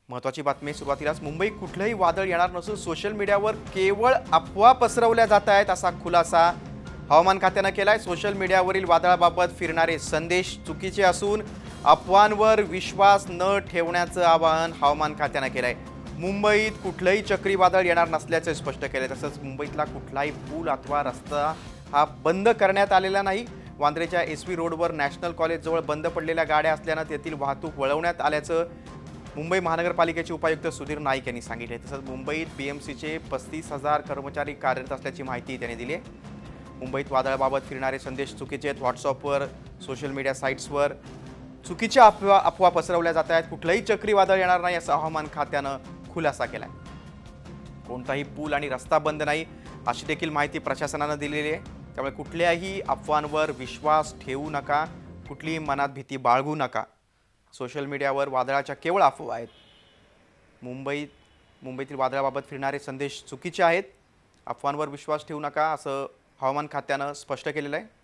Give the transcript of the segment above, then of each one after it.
महत्वाची बातमी सुरुवातीलाच मुंबई कुठलंही वादळ येणार नसून सोशल मीडियावर केवळ अफवा पसरवल्या जात आहेत असा खुलासा हवामान खात्यानं केलाय। सोशल मीडियावरील वादळाबाबत फिरणारे संदेश चुकीचे असून अफवांवर विश्वास न ठेवण्याचं आवाहन हवामान खात्यानं केलंय। मुंबईत कुठलंही चक्रीवादळ येणार नसल्याचे स्पष्ट केले। तसंच मुंबईतला कुठलाही पूल अथवा रस्ता हा बंद करण्यात आलेला नाही। वांद्रेच्या एसवी रोडवर नॅशनल कॉलेजजवळ बंद पडलेल्या गाड्या असल्यानं तेथील वाहतूक वळवण्यात आल्याचं मुंबई महानगरपालिकेचे उपायुक्त सुधीर नाईक यांनी सांगितले। तसंच मुंबईत बीएमसीचे 35,000 कर्मचारी कार्यरत असल्याची माहिती त्यांनी दिली आहे। मुंबईत वादळाबाबत फिरणारे संदेश चुकीचे आहेत। व्हॉट्सअपवर सोशल मीडिया साईट्सवर चुकीच्या अफवा पसरवल्या जात आहेत। कुठलंही चक्रीवादळ येणार नाही असं हवामान खात्यानं खुलासा केलाय। कोणताही पूल आणि रस्ता बंद नाही अशी देखील माहिती प्रशासनानं दिलेली आहे। त्यामुळे कुठल्याही अफवांवर विश्वास ठेवू नका, कुठलीही मनात भीती बाळगू नका। सोशल मीडियावर वादळाच्या केवळ अफवा आहेत। मुंबईतील वादळाबाबत फिरणारे संदेश चुकीचे आहेत। अफवांवर विश्वास ठेवू नका असं हवामान खात्यानं स्पष्ट केलेलं आहे।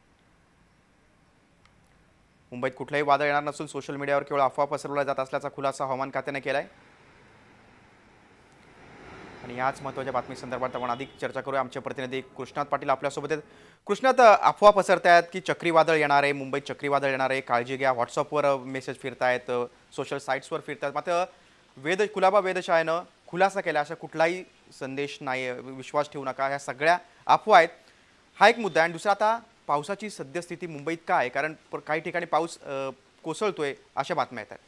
मुंबईत कुठलंही वादळ येणार नसून सोशल मीडियावर केवळ अफवा पसरवल्या जात असल्याचा खुलासा हवामान खात्याने केलाय। आणि याच महत्त्वाच्या बातमी संदर्भात आपण अधिक चर्चा करूया। आमचे प्रतिनिधी कृष्णात पाटील आपल्यासोबत आहेत। कृष्णात, अफवा पसरतायत की चक्रीवादळ येणार आहे, मुंबईत चक्रीवादळ येणार आहे, काळजी घ्या, व्हॉट्सअपवर मेसेज फिरतायत, सोशल साईट्सवर फिरतायत, मात्र कुलाबा वेधशाळेनं खुलासा केला असा कुठलाही संदेश नाही, विश्वास ठेवू नका, ह्या सगळ्या अफवा आहेत, हा एक मुद्दा आहे। आणि दुसरा, आता पावसाची सद्यस्थिती मुंबईत काय आहे? कारण काही ठिकाणी पाऊस कोसळतोय अशा बातम्या येतात।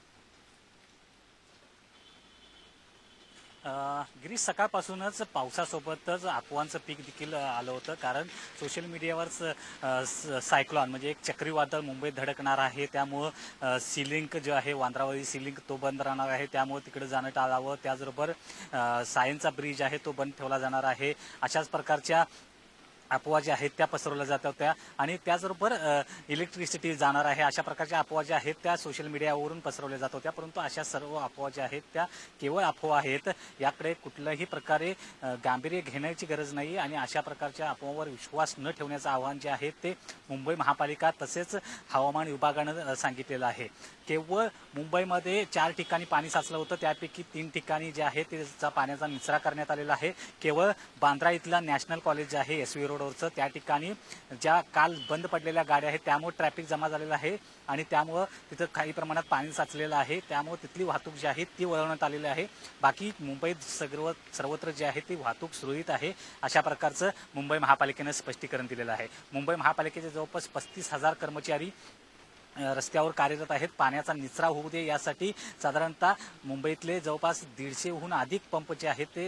गिरीश, सकाळपासूनच पावसासोबतच अफवांचं पीक देखील आलं होतं। कारण सोशल मीडियावरच सायक्लॉन म्हणजे एक चक्रीवादळ मुंबईत धडकणार आहे, त्यामुळं सीलिंक जो आहे, वांद्रावरी सीलिंक तो बंद राहणार आहे, त्यामुळे तिकडे जाणं टाळावं। त्याचबरोबर सायनचा ब्रिज आहे तो बंद ठेवला जाणार आहे, अशाच प्रकारच्या अफवा ज्या आहेत त्या पसरवल्या जात होत्या। आणि त्याचबरोबर इलेक्ट्रिसिटी जाणार आहे, अशा प्रकारच्या अफवा ज्या आहेत त्या सोशल मीडियावरून पसरवल्या जात होत्या। परंतु अशा सर्व अफवा ज्या आहेत त्या केवळ अफवा आहेत, याकडे कुठल्याही प्रकारे गांभीर्य घेण्याची गरज नाही। आणि अशा प्रकारच्या अफवांवर विश्वास न ठेवण्याचं आवाहन जे आहे ते मुंबई महापालिका तसेच हवामान विभागानं सांगितलेलं आहे। केवळ मुंबईमध्ये 4 ठिकाणी पाणी साचलं होतं, त्यापैकी 3 ठिकाणी जे आहे त्याचा पाण्याचा निचरा करण्यात आलेला आहे। केवळ बांद्रा इथला नॅशनल कॉलेज जे आहे एसवी रोडवरचं, त्या ठिकाणी ज्या काल बंद पडलेल्या गाड्या आहेत त्यामुळे ट्रॅफिक जमा झालेलं आहे आणि त्यामुळं तिथं काही प्रमाणात पाणी साचलेलं आहे, त्यामुळे तिथली वाहतूक जी आहे ती वळवण्यात आलेली आहे। बाकी मुंबईत सर्वत्र जे आहे ती वाहतूक सुरळीत आहे, अशा प्रकारचं मुंबई महापालिकेनं स्पष्टीकरण दिलेलं आहे। मुंबई महापालिकेचे जवळपास 35,000 कर्मचारी रस्त्यावर कार्यरत आहेत। पाण्याचा निचरा होऊ दे यासाठी साधारणतः मुंबईतले जवळपास 150हून अधिक पंप जे आहेत ते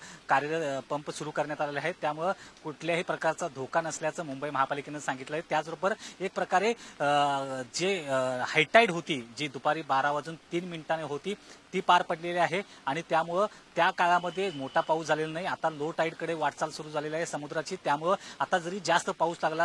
पंप सुरू करण्यात आलेले आहेत, त्यामुळे कुठल्याही प्रकारचा धोका नसल्याचं मुंबई महापालिकेनं सांगितलं आहे। त्याचबरोबर एक प्रकारे जे हायटाईड होती, जी दुपारी 12:03 होती, ती पार पडलेली आहे आणि त्यामुळं त्या काळामध्ये मोठा पाऊस झालेला नाही। आता लो टाईडकडे वाटचाल सुरू झालेली आहे समुद्राची, त्यामुळं आता जरी जास्त पाऊस लागला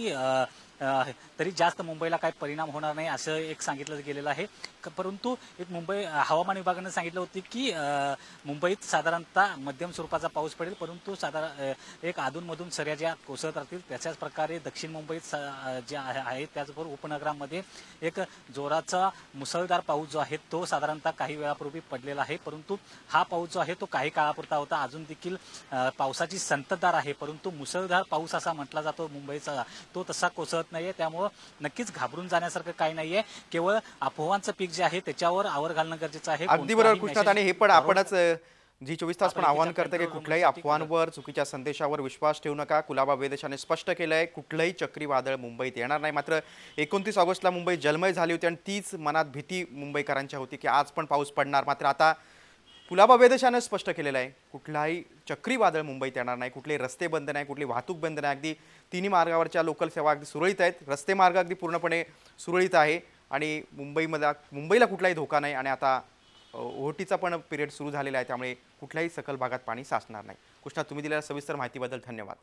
तरी जास्त मुंबईला काही परिणाम होणार नाही असं एक सांगितलं गेलेलं आहे। परंतु एक मुंबई हवामान विभागानं सांगितलं होतं की मुंबईत साधारणतः मध्यम स्वरूपाचा पाऊस पडेल, परंतु एक अधूनमधून सऱ्या ज्या कोसळत राहतील, त्याच्याच प्रकारे दक्षिण मुंबईत जे आहे त्याचबरोबर उपनगरामध्ये एक जोराचा मुसळधार पाऊस जो आहे तो साधारणतः काही वेळापूर्वी पडलेला आहे। परंतु हा पाऊस जो आहे तो काही काळापुरता होता, अजून देखील पावसाची संततधार आहे, परंतु मुसळधार पाऊस असा म्हटला जातो मुंबईचा, तो तसा कोसळत नाहीये। त्यामुळे नक्कीच घाबरून जाण्यासारखं काही नाहीये, केवळ अफवांचं पीक जे आहे त्याच्यावर आवर घालणं गरजेचं आहे। अगदी बरोबर कृष्णात, आणि हे पण आपणच जी 24 तास पण आवाहन करते की कुठल्याही अफवांवर, चुकीच्या संदेशावर विश्वास ठेवू नका। कुलाबा वेधशाळेने स्पष्ट केलंय कुठलंही चक्रीवादळ मुंबईत येणार नाही। मात्र 29 ऑगस्टला मुंबई जलमय झाली होती आणि तीच मनात भीती मुंबईकरांच्या होती की आज पण पाऊस पडणार। मात्र आता कुलाबा वेधशाळेने स्पष्ट केलेलं आहे कुठलाही चक्रीवादळ मुंबईत येणार नाही, कुठले रस्ते बंद नाही, कुठली वाहतूक बंद नाही, अगदी तिन्ही मार्गावरच्या लोकल सेवा अगदी सुरळीत आहेत, रस्ते मार्ग अगदी पूर्णपणे सुरळीत आहे आणि मुंबईला कुठलाही धोका नाही। आणि आता ओहोटीचा पण पिरियड सुरू झालेला आहे, त्यामुळे कुठल्याही सखल भागात पाणी साचणार नाही। कृष्णा, तुम्ही दिलेल्या सविस्तर माहितीबद्दल धन्यवाद।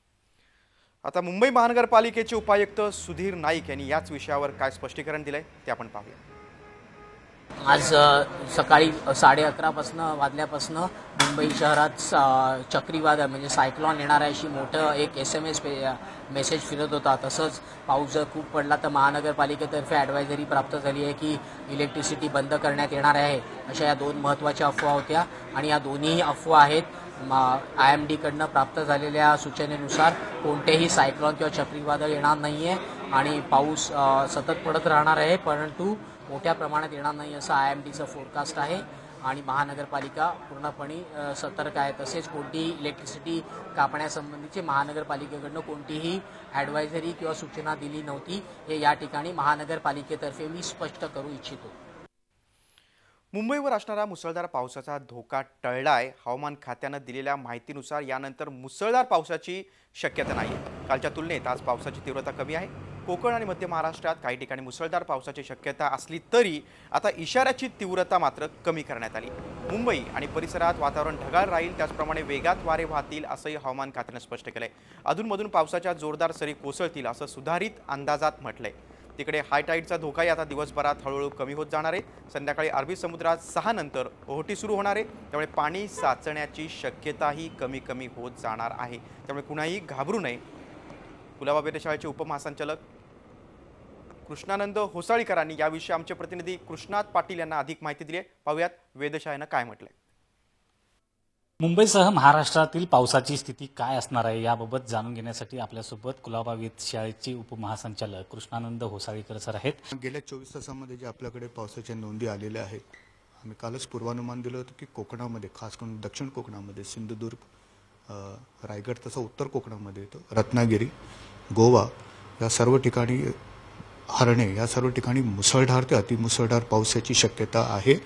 आता मुंबई महानगरपालिकेचे उपायुक्त सुधीर नाईक यांनी याच विषयावर काय स्पष्टीकरण दिलंय ते आपण पाहूया। आज सकाळी 11:30 वाजल्यापासून मुंबई शहरात चक्रीवादळ म्हणजे सायक्लॉन येणार आहे अशी मोठं एक SMS मेसेज फिरत होता. तसंच पाऊस जर खूप पडला तर महानगरपालिकेतर्फे ॲडवायझरी प्राप्त झाली आहे की इलेक्ट्रिसिटी बंद करण्यात येणार आहे. अशा या 2 महत्त्वाच्या अफवा होत्या आणि या दोन्ही अफवा आहेत. IMDकडनं प्राप्त झालेल्या सूचनेनुसार कोणतेही सायक्लॉन किंवा चक्रीवादळ येणार नाही आहे आणि पाऊस सतत पडत राहणार आहे, परंतु मोठ्या प्रमाणात येणार नाही असं IMDचं फोरकास्ट आहे आणि महानगरपालिका पूर्णपणे सतर्क आहे. तसेच कोणतीही इलेक्ट्रिसिटी कापण्यासंबंधीचे महानगरपालिकेकडनं कोणतीही ॲडवायझरी किंवा सूचना दिली नव्हती, हे या ठिकाणी महानगरपालिकेतर्फे मी स्पष्ट करू इच्छितो. मुंबईवर असणारा मुसळधार पावसाचा धोका टळलाय. हवामान खात्यानं दिलेल्या माहितीनुसार यानंतर मुसळधार पावसाची शक्यता नाही. कालच्या तुलनेत आज पावसाची तीव्रता कमी आहे. कोकण आणि मध्य महाराष्ट्रात काही ठिकाणी मुसळधार पावसाची शक्यता असली तरी आता इशाऱ्याची तीव्रता मात्र कमी करण्यात आली. मुंबई आणि परिसरात वातावरण ढगाळ राहील, त्याचप्रमाणे वेगात वारे वाहतील असंही हवामान खात्यानं स्पष्ट केलंय. अधूनमधून पावसाच्या जोरदार सरी कोसळतील असं सुधारित अंदाजात म्हटलंय. तिकडे हाय टाईडचा धोकाही आता दिवसभरात हळूहळू कमी होत जाणार आहे. संध्याकाळी अरबी समुद्रात 6 नंतर ओहोटी सुरू होणार आहे, त्यामुळे पाणी साचण्याची शक्यताही कमी होत जाणार आहे. त्यामुळे कुणाही घाबरू नये. कुलाबा वेधशाळेचे उपमहासंचालक कृष्णानंद होसाळीकरांनी याविषयी आमचे प्रतिनिधी कृष्णात पाटील यांना अधिक माहिती दिली आहे. पाहूयात वेधशाळेनं काय म्हटलंय. मुंबईसह महाराष्ट्रातील पावसाची स्थिती काय असणार आहे याबाबत जाणून घेण्यासाठी आपल्यासोबत कुलाबा वेधशाळेचे उपमहासंचालक कृष्णानंद होसाळीकर सर आहेत. गेल्या 24 तासामध्ये जे आपल्याकडे पावसाच्या नोंदी आलेल्या आहेत, आम्ही कालच पूर्वानुमान दिलं होतं की कोकणामध्ये, खास करून दक्षिण कोकणामध्ये सिंधुदुर्ग, रायगड, तसं उत्तर कोकणामध्ये रत्नागिरी, गोवा या सर्व ठिकाणी, हरणे या सर्व ठिकाणी मुसळधार ते अतिमुसळधार पावसाची शक्यता आहे.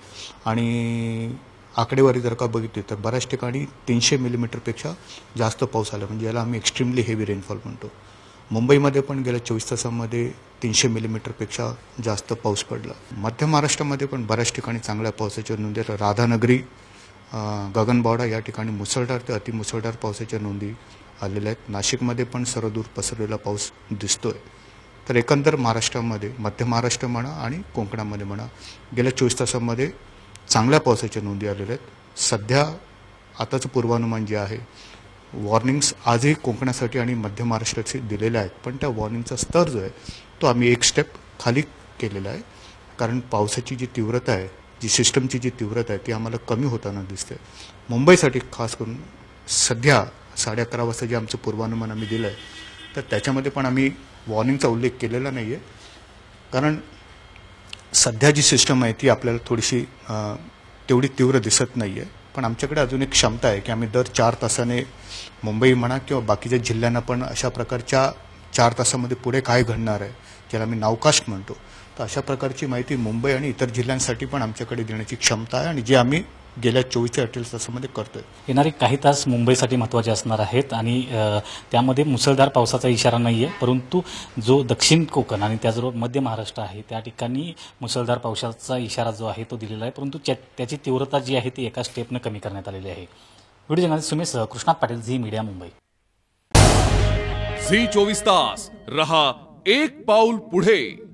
आणि आकडेवारी जर का बघितली तर बऱ्याच ठिकाणी 300 मिलीमीटरपेक्षा जास्त पाऊस आला, म्हणजे याला आम्ही एक्स्ट्रीमली हेवी रेनफॉल म्हणतो. मुंबईमध्ये पण गेल्या 24 तासामध्ये 300 मिलीमीटरपेक्षा जास्त पाऊस पडला. मध्य महाराष्ट्रामध्ये पण बऱ्याच ठिकाणी चांगल्या पावसाच्या नोंदी, राधानगरी, गगनबावडा या ठिकाणी मुसळधार ते अतिमुसळधार पावसाच्या नोंदी आलेल्या आहेत. नाशिकमध्ये पण सर्वदूर पसरलेला पाऊस दिसतोय. तर एकंदर महाराष्ट्रामध्ये, मध्य महाराष्ट्र म्हणा आणि कोकणामध्ये म्हणा, गेल्या 24 तासामध्ये चांगल्या पावसाच्या नोंदी आलेल्या आहेत. सध्या आताचं पूर्वानुमान जे आहे, वॉर्निंग्स आजही कोकणासाठी आणि मध्य महाराष्ट्राचे दिलेले आहेत, पण त्या वॉर्निंगचा स्तर जो आहे तो आम्ही एक स्टेप खाली केलेला आहे. कारण पावसाची जी तीव्रता आहे, जी सिस्टमची जी तीव्रता आहे ती आम्हाला कमी होताना दिसते. मुंबईसाठी खास करून सध्या 11:30 वाजता जे आमचं पूर्वानुमान आम्ही दिलं आहे, तर त्याच्यामध्ये पण आम्ही वॉर्निंगचा उल्लेख केलेला नाही आहे. कारण सध्या जी सिस्टम आहे ती आपल्याला थोडीशी तेवढी तीव्र दिसत नाही आहे. पण आमच्याकडे अजून एक क्षमता आहे की आम्ही दर 4 तासाने मुंबई म्हणा किंवा बाकीच्या जिल्ह्यांना पण अशा प्रकारच्या 4 तासामध्ये पुढे काय घडणार आहे, ज्याला आम्ही नावकास्ट म्हणतो, तर अशा प्रकारची माहिती मुंबई आणि इतर जिल्ह्यांसाठी पण आमच्याकडे देण्याची क्षमता आहे आणि जे आम्ही गेल्या 24 ते 48 तासामध्ये करतोय. येणारे काही तास मुंबईसाठी महत्त्वाचे असणार आहेत आणि त्यामध्ये मुसळधार पावसाचा इशारा नाही आहे, परंतु जो दक्षिण कोकण आणि त्याचबरोबर मध्य महाराष्ट्र आहे त्या ठिकाणी मुसळधार पावसाचा इशारा जो आहे तो दिलेला आहे, परंतु त्याची तीव्रता जी आहे ती एका स्टेपनं कमी करण्यात आलेली आहे. Video journalist Sumesh Krishnat Patil, Zee media, Mumbai. Zee 24 तास रहा एक पाऊल पुढे.